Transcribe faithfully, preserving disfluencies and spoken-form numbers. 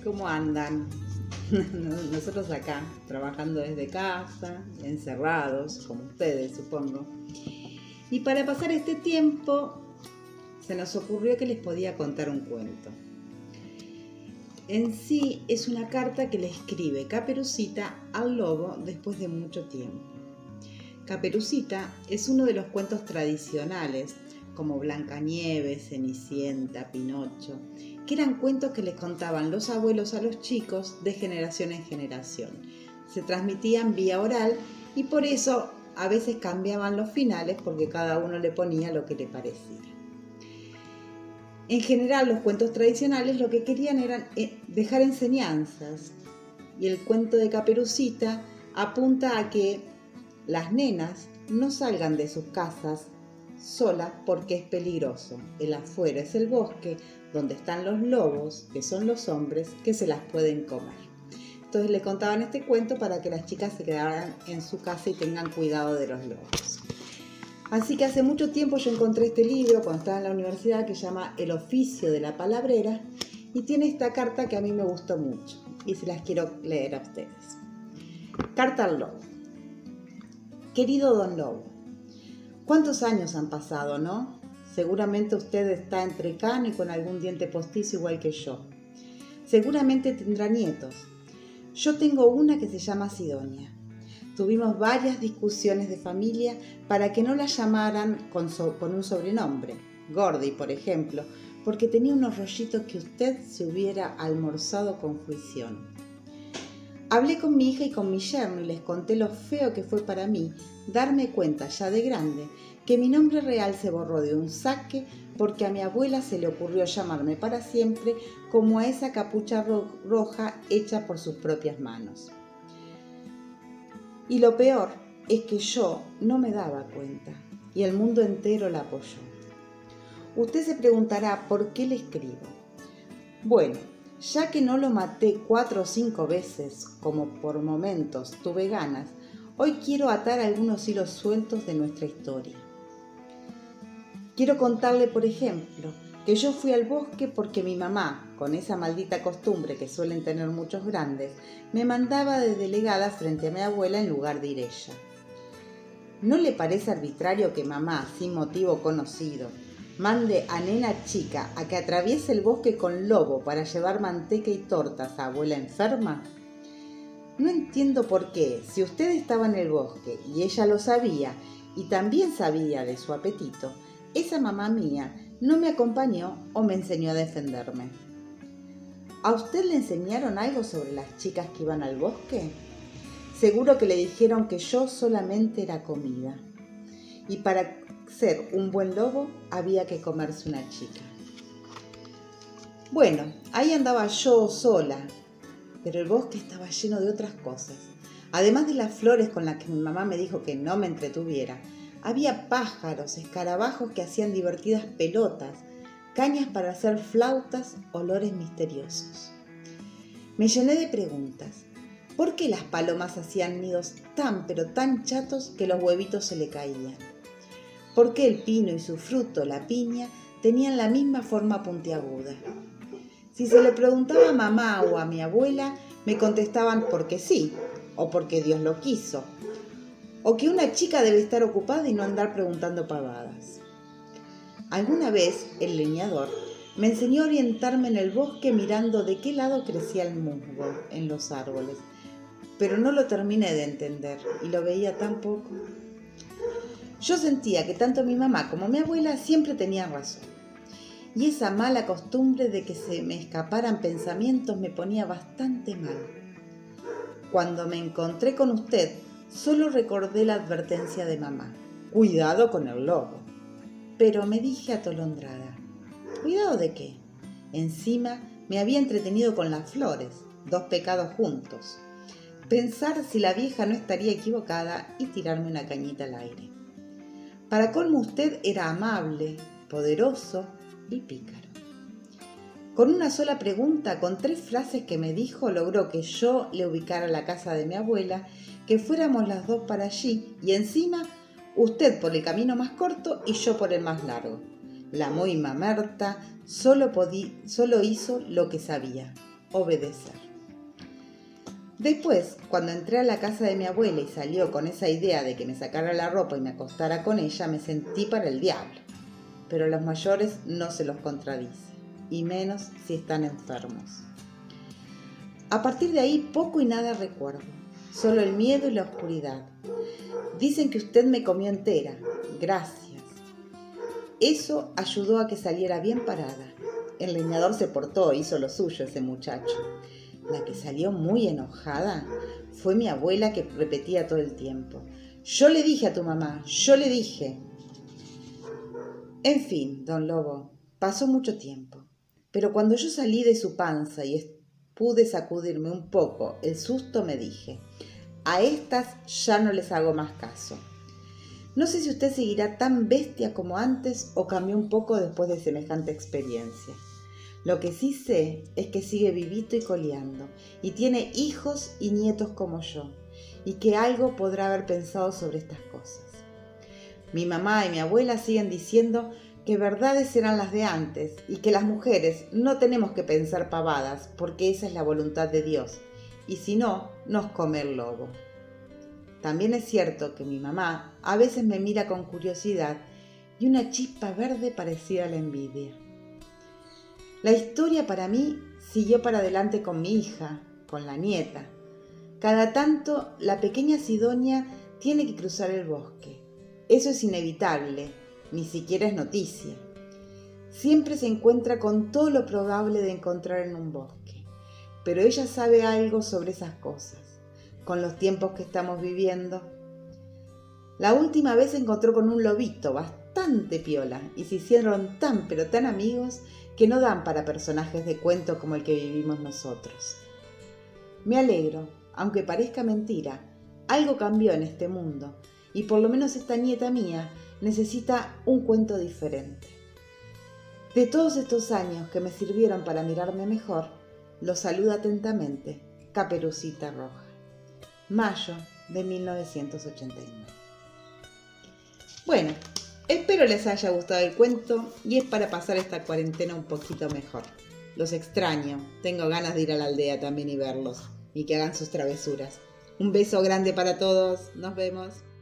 ¿Cómo andan? Nosotros acá, trabajando desde casa, encerrados, como ustedes, supongo. Y para pasar este tiempo, se nos ocurrió que les podía contar un cuento. En sí, es una carta que le escribe Caperucita al lobo después de mucho tiempo. Caperucita es uno de los cuentos tradicionales, como Blancanieves, Cenicienta, Pinocho, que eran cuentos que les contaban los abuelos a los chicos de generación en generación. Se transmitían vía oral y por eso a veces cambiaban los finales porque cada uno le ponía lo que le parecía. En general, los cuentos tradicionales lo que querían era dejar enseñanzas, y el cuento de Caperucita apunta a que las nenas no salgan de sus casas solas porque es peligroso. El afuera es el bosque, donde están los lobos, que son los hombres, que se las pueden comer. Entonces le contaban este cuento para que las chicas se quedaran en su casa y tengan cuidado de los lobos. Así que hace mucho tiempo yo encontré este libro cuando estaba en la universidad que se llama El oficio de la palabrera y tiene esta carta que a mí me gustó mucho y se las quiero leer a ustedes. Carta al lobo. Querido Don Lobo, ¿cuántos años han pasado, no? Seguramente usted está entrecano y con algún diente postizo igual que yo. Seguramente tendrá nietos. Yo tengo una que se llama Sidonia. Tuvimos varias discusiones de familia para que no la llamaran con, so, con un sobrenombre, Gordi, por ejemplo, porque tenía unos rollitos que usted se hubiera almorzado con fruición. Hablé con mi hija y con mi yerno y les conté lo feo que fue para mí darme cuenta ya de grande que mi nombre real se borró de un saque porque a mi abuela se le ocurrió llamarme para siempre como a esa capucha ro- roja hecha por sus propias manos. Y lo peor es que yo no me daba cuenta y el mundo entero la apoyó. Usted se preguntará por qué le escribo. Bueno, ya que no lo maté cuatro o cinco veces, como por momentos tuve ganas, hoy quiero atar algunos hilos sueltos de nuestra historia. Quiero contarle, por ejemplo, que yo fui al bosque porque mi mamá, con esa maldita costumbre que suelen tener muchos grandes, me mandaba de delegada frente a mi abuela en lugar de ir ella. ¿No le parece arbitrario que mamá, sin motivo conocido, mande a nena chica a que atraviese el bosque con lobo para llevar manteca y tortas a abuela enferma? No entiendo por qué, si usted estaba en el bosque y ella lo sabía y también sabía de su apetito, esa mamá mía no me acompañó o me enseñó a defenderme. ¿A usted le enseñaron algo sobre las chicas que iban al bosque? Seguro que le dijeron que yo solamente era comida. Y para ser un buen lobo había que comerse una chica. Bueno, ahí andaba yo sola, pero el bosque estaba lleno de otras cosas. Además de las flores con las que mi mamá me dijo que no me entretuviera, había pájaros, escarabajos que hacían divertidas pelotas, cañas para hacer flautas, olores misteriosos. Me llené de preguntas. ¿Por qué las palomas hacían nidos tan pero tan chatos que los huevitos se le caían? ¿Por qué el pino y su fruto, la piña, tenían la misma forma puntiaguda? Si se le preguntaba a mamá o a mi abuela, me contestaban porque sí, o porque Dios lo quiso, o que una chica debe estar ocupada y no andar preguntando pavadas. Alguna vez el leñador me enseñó a orientarme en el bosque mirando de qué lado crecía el musgo en los árboles, pero no lo terminé de entender y lo veía tan poco. Yo sentía que tanto mi mamá como mi abuela siempre tenían razón, y esa mala costumbre de que se me escaparan pensamientos me ponía bastante mal. Cuando me encontré con usted, solo recordé la advertencia de mamá. Cuidado con el lobo. Pero me dije atolondrada. ¿Cuidado de qué? Encima me había entretenido con las flores, dos pecados juntos. Pensar si la vieja no estaría equivocada y tirarme una cañita al aire. Para colmo usted era amable, poderoso y pícaro. Con una sola pregunta, con tres frases que me dijo, logró que yo le ubicara la casa de mi abuela, que fuéramos las dos para allí y encima usted por el camino más corto y yo por el más largo. La muy mamerta solo, podí, solo hizo lo que sabía. obedecer. Después, cuando entré a la casa de mi abuela y salió con esa idea de que me sacara la ropa y me acostara con ella, me sentí para el diablo. Pero a los mayores no se los contradice, y menos si están enfermos. A partir de ahí poco y nada recuerdo, solo el miedo y la oscuridad. Dicen que usted me comió entera, gracias. Eso ayudó a que saliera bien parada. El leñador se portó, hizo lo suyo ese muchacho. La que salió muy enojada fue mi abuela, que repetía todo el tiempo: yo le dije a tu mamá, yo le dije. En fin, don Lobo, pasó mucho tiempo, pero cuando yo salí de su panza y pude sacudirme un poco el susto, me dije: a estas ya no les hago más caso. No sé si usted seguirá tan bestia como antes o cambió un poco después de semejante experiencia. Lo que sí sé es que sigue vivito y coleando, y tiene hijos y nietos como yo, y que algo podrá haber pensado sobre estas cosas. Mi mamá y mi abuela siguen diciendo que verdades eran las de antes, y que las mujeres no tenemos que pensar pavadas, porque esa es la voluntad de Dios, y si no, nos come el lobo. También es cierto que mi mamá a veces me mira con curiosidad y una chispa verde parecida a la envidia. La historia para mí siguió para adelante con mi hija, con la nieta. Cada tanto la pequeña Sidonia tiene que cruzar el bosque. Eso es inevitable, ni siquiera es noticia. Siempre se encuentra con todo lo probable de encontrar en un bosque, pero ella sabe algo sobre esas cosas, con los tiempos que estamos viviendo. La última vez se encontró con un lobito bastante piola y se hicieron tan pero tan amigos que no dan para personajes de cuento como el que vivimos nosotros. Me alegro, aunque parezca mentira, algo cambió en este mundo y por lo menos esta nieta mía necesita un cuento diferente. De todos estos años que me sirvieron para mirarme mejor, los saluda atentamente Caperucita Roja. Mayo de mil novecientos ochenta y nueve. Bueno, espero les haya gustado el cuento y es para pasar esta cuarentena un poquito mejor. Los extraño, tengo ganas de ir a la aldea también y verlos y que hagan sus travesuras. Un beso grande para todos, nos vemos.